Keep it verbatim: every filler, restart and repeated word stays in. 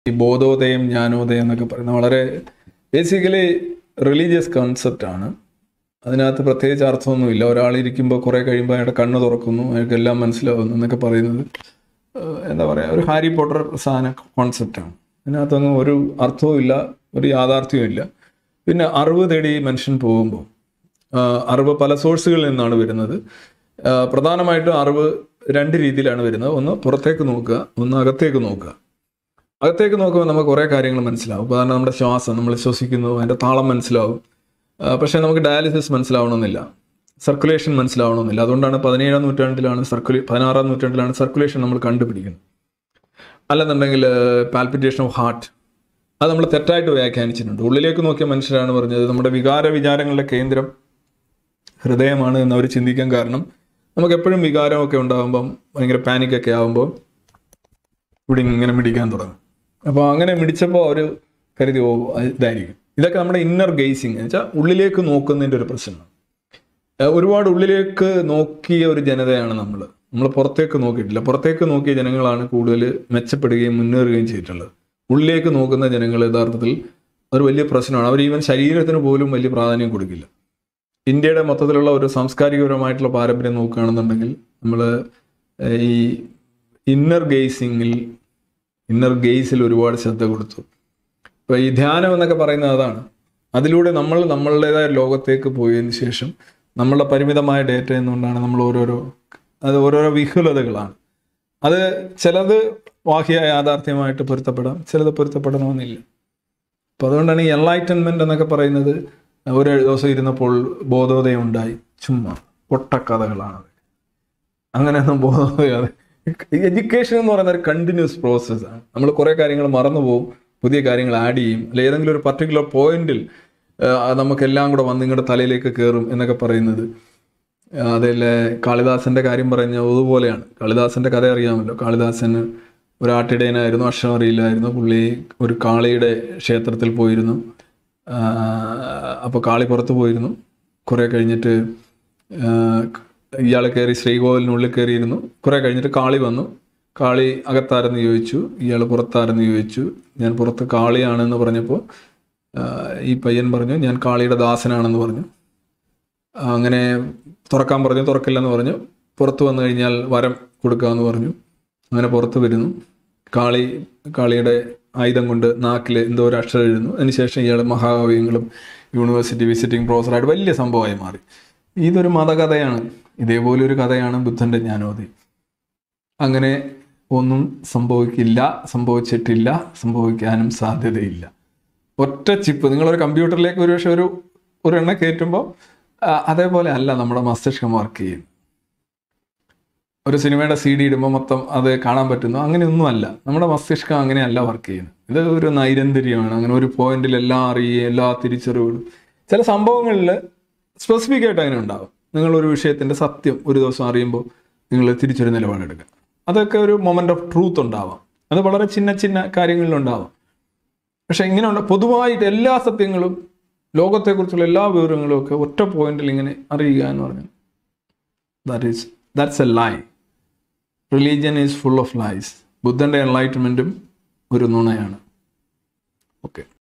ഈ ബോധോദയം ജ്ഞാനോദയം എന്നൊക്കെ പറയുന്നത് വളരെ ബേസിക്കലി റിലീജിയസ് കൺസെപ്റ്റാണ്. അതിനകത്ത് പ്രത്യേകിച്ച് അർത്ഥമൊന്നുമില്ല. ഒരാളിരിക്കുമ്പോൾ കുറേ കഴിയുമ്പോൾ അയാളുടെ കണ്ണ് തുറക്കുന്നു, അയാൾക്ക് എല്ലാം മനസ്സിലാവുന്നു എന്നൊക്കെ പറയുന്നത് എന്താ പറയുക, ഒരു ഹാരി പോട്ടർ സാധന കോൺസെപ്റ്റാണ്. അതിനകത്തൊന്നും ഒരു അർത്ഥവും ഇല്ല, ഒരു യാഥാർത്ഥ്യവും ഇല്ല. പിന്നെ അറിവ് തേടി മനുഷ്യൻ പോകുമ്പോൾ അറിവ് പല സോഴ്സുകളിൽ നിന്നാണ് വരുന്നത്. പ്രധാനമായിട്ടും അറിവ് രണ്ട് രീതിയിലാണ് വരുന്നത്. ഒന്ന് പുറത്തേക്ക് നോക്കുക, ഒന്ന് അകത്തേക്ക് നോക്കുക. അകത്തേക്ക് നോക്കുമ്പോൾ നമുക്ക് കുറേ കാര്യങ്ങൾ മനസ്സിലാവും. ഉദാഹരണം നമ്മുടെ ശ്വാസം, നമ്മൾ ശ്വസിക്കുന്നു, അതിൻ്റെ താളം മനസ്സിലാവും. പക്ഷേ നമുക്ക് ഡയാലിസിസ് മനസ്സിലാവണമെന്നില്ല, സർക്കുലേഷൻ മനസ്സിലാവണമെന്നില്ല. അതുകൊണ്ടാണ് പതിനേഴാം നൂറ്റാണ്ടിലാണ് സർക്കുലേ പതിനാറാം നൂറ്റാണ്ടിലാണ് സർക്കുലേഷൻ നമ്മൾ കണ്ടുപിടിക്കുന്നത്. അല്ലെന്നുണ്ടെങ്കിൽ പാൽപിറ്റേഷൻ ഓഫ് ഹാർട്ട്, അത് നമ്മൾ തെറ്റായിട്ട് വ്യാഖ്യാനിച്ചിട്ടുണ്ട്. ഉള്ളിലേക്ക് നോക്കിയ മനുഷ്യരാണ് പറഞ്ഞത് നമ്മുടെ വികാര വിചാരങ്ങളുടെ കേന്ദ്രം ഹൃദയമാണ് എന്ന് അവർ ചിന്തിക്കാൻ കാരണം നമുക്ക് എപ്പോഴും വികാരമൊക്കെ ഉണ്ടാകുമ്പം ഭയങ്കര പാനിക്കൊക്കെ ആകുമ്പോൾ ഇവിടെ ഇങ്ങനെ മിടിക്കാൻ തുടങ്ങും. അപ്പോൾ അങ്ങനെ മിടിച്ചപ്പോൾ അവർ കരുതി ഓ ഇതായിരിക്കും. ഇതൊക്കെ നമ്മുടെ ഇന്നർ ഗെയ്സിങ് എന്ന് വെച്ചാൽ ഉള്ളിലേക്ക് നോക്കുന്നതിൻ്റെ ഒരു പ്രശ്നമാണ്. ഒരുപാട് ഉള്ളിലേക്ക് നോക്കിയ ഒരു ജനതയാണ് നമ്മൾ. നമ്മൾ പുറത്തേക്ക് നോക്കിയിട്ടില്ല. പുറത്തേക്ക് നോക്കിയ ജനങ്ങളാണ് കൂടുതൽ മെച്ചപ്പെടുകയും മുന്നേറുകയും ചെയ്തിട്ടുള്ളത്. ഉള്ളിലേക്ക് നോക്കുന്ന ജനങ്ങൾ യഥാർത്ഥത്തിൽ ഒരു വലിയ പ്രശ്നമാണ്. അവർ ഈവൻ ശരീരത്തിന് പോലും വലിയ പ്രാധാന്യം കൊടുക്കില്ല. ഇന്ത്യയുടെ മൊത്തത്തിലുള്ള ഒരു സാംസ്കാരികപരമായിട്ടുള്ള പാരമ്പര്യം നോക്കുകയാണെന്നുണ്ടെങ്കിൽ നമ്മൾ ഈ ഇന്നർ ഗെയ്സിങ്ങിൽ ഇന്നർ ഗെയ്സിൽ ഒരുപാട് ശ്രദ്ധ കൊടുത്തു. ഇപ്പോൾ ഈ ധ്യാനം എന്നൊക്കെ പറയുന്നത് അതാണ്. അതിലൂടെ നമ്മൾ നമ്മളുടേതായ ലോകത്തേക്ക് പോയതിന് ശേഷം നമ്മളുടെ പരിമിതമായ ഡേറ്റ എന്നുകൊണ്ടാണ് നമ്മൾ ഓരോരോ അത് ഓരോരോ വിഹുലതകളാണ്. അത് ചിലത് ബാഹ്യ യാഥാർത്ഥ്യമായിട്ട് പൊരുത്തപ്പെടാം, ചിലത് പൊരുത്തപ്പെടണമെന്നില്ല. അപ്പോൾ അതുകൊണ്ടാണ് ഈ എൻലൈറ്റൻമെൻറ്റ് എന്നൊക്കെ പറയുന്നത്. ഒരു ദിവസം ഇരുന്നപ്പോൾ ബോധോദയം ഉണ്ടായി, ചുമ്മാ പൊട്ടക്കഥകളാണ്. അങ്ങനെയൊന്നും ബോധോദയം. എഡ്യൂക്കേഷൻ എന്ന് പറയുന്ന ഒരു കണ്ടിന്യൂസ് പ്രോസസ്സാണ്. നമ്മൾ കുറേ കാര്യങ്ങൾ മറന്നു പോകും, പുതിയ കാര്യങ്ങൾ ആഡ് ചെയ്യും, അല്ലെ ഏതെങ്കിലും ഒരു പർട്ടിക്കുലർ പോയിന്റിൽ നമുക്കെല്ലാം കൂടെ വന്ന് നിങ്ങളുടെ തലയിലേക്ക് കയറും എന്നൊക്കെ പറയുന്നത്. അതല്ലേ കാളിദാസൻ്റെ കാര്യം പറഞ്ഞ അതുപോലെയാണ്. കാളിദാസൻ്റെ കഥ അറിയാമല്ലോ. കാളിദാസന് ഒരു ആട്ടിടയനായിരുന്നു, അക്ഷരം അറിയില്ലായിരുന്നു. പുള്ളി ഒരു കാളിയുടെ ക്ഷേത്രത്തിൽ പോയിരുന്നു. അപ്പോൾ കാളി പുറത്ത് പോയിരുന്നു. കുറേ കഴിഞ്ഞിട്ട് ഇയാൾ കയറി ശ്രീകോവിലിനുള്ളിൽ കയറിയിരുന്നു. കുറേ കഴിഞ്ഞിട്ട് കാളി വന്നു. കാളി അകത്താരെന്ന് ചോദിച്ചു, ഇയാൾ പുറത്താരെന്ന് ചോദിച്ചു. ഞാൻ പുറത്ത് കാളിയാണെന്ന് പറഞ്ഞപ്പോൾ ഈ പയ്യൻ പറഞ്ഞു ഞാൻ കാളിയുടെ ദാസനാണെന്ന് പറഞ്ഞു. അങ്ങനെ തുറക്കാൻ പറഞ്ഞു, തുറക്കില്ലെന്ന് പറഞ്ഞു. പുറത്ത് വന്നു കഴിഞ്ഞാൽ വരം കൊടുക്കാമെന്ന് പറഞ്ഞു. അങ്ങനെ പുറത്ത് വരുന്നു. കാളി കാളിയുടെ ആയുധം കൊണ്ട് നാക്കിൽ എന്തോ ഒരു അക്ഷരം എഴുതുന്നു. അതിനുശേഷം ഇയാൾ മഹാകാവ്യങ്ങളും യൂണിവേഴ്സിറ്റി വിസിറ്റിംഗ് പ്രൊഫസറായിട്ട് വലിയ സംഭവമായി മാറി. ഇതൊരു മതകഥയാണ്. ഇതേപോലെ ഒരു കഥയാണ് ബുദ്ധൻ്റെ ജ്ഞാനോദയം. അങ്ങനെ ഒന്നും സംഭവിക്കില്ല, സംഭവിച്ചിട്ടില്ല, സംഭവിക്കാനും സാധ്യതയില്ല. ഒറ്റ ചിപ്പ് നിങ്ങളൊരു കമ്പ്യൂട്ടറിലേക്ക് ഒരു പക്ഷേ ഒരു ഒരു എണ്ണ കയറ്റുമ്പോൾ അതേപോലെ അല്ല നമ്മുടെ മസ്തിഷ്കം വർക്ക് ചെയ്യുന്നത്. ഒരു സിനിമയുടെ സി ഡി ഇടുമ്പോൾ മൊത്തം അത് കാണാൻ പറ്റുന്നു, അങ്ങനെയൊന്നുമല്ല. നമ്മുടെ മസ്തിഷ്കം അങ്ങനെയല്ല വർക്ക് ചെയ്യുന്നത്. ഇത് ഒരു നൈരന്തര്യമാണ്. അങ്ങനെ ഒരു പോയിന്റിൽ എല്ലാം അറിയുകയും എല്ലാ തിരിച്ചറിവുകളും ചില സംഭവങ്ങളിൽ സ്പെസിഫിക് ആയിട്ട് അങ്ങനെ ഉണ്ടാകും. നിങ്ങളൊരു വിഷയത്തിൻ്റെ സത്യം ഒരു ദിവസം അറിയുമ്പോൾ നിങ്ങൾ തിരിച്ചൊരു നിലപാടെടുക്കുക. അതൊക്കെ ഒരു മൊമെൻ്റ് ഓഫ് ട്രൂത്ത് ഉണ്ടാവാം. അത് വളരെ ചിന്ന ചിന്ന കാര്യങ്ങളിലുണ്ടാവാം. പക്ഷേ ഇങ്ങനെയുള്ള പൊതുവായിട്ട് എല്ലാ സത്യങ്ങളും ലോകത്തെക്കുറിച്ചുള്ള എല്ലാ വിവരങ്ങളും ഒക്കെ ഒറ്റ പോയിന്റിൽ ഇങ്ങനെ അറിയുക എന്ന് പറഞ്ഞു, that is that's a lie. Religion is full of lies. ബുദ്ധൻ്റെ എൻലൈറ്റ്മെൻറ്റും ഒരു നുണയാണ്. ഓക്കെ.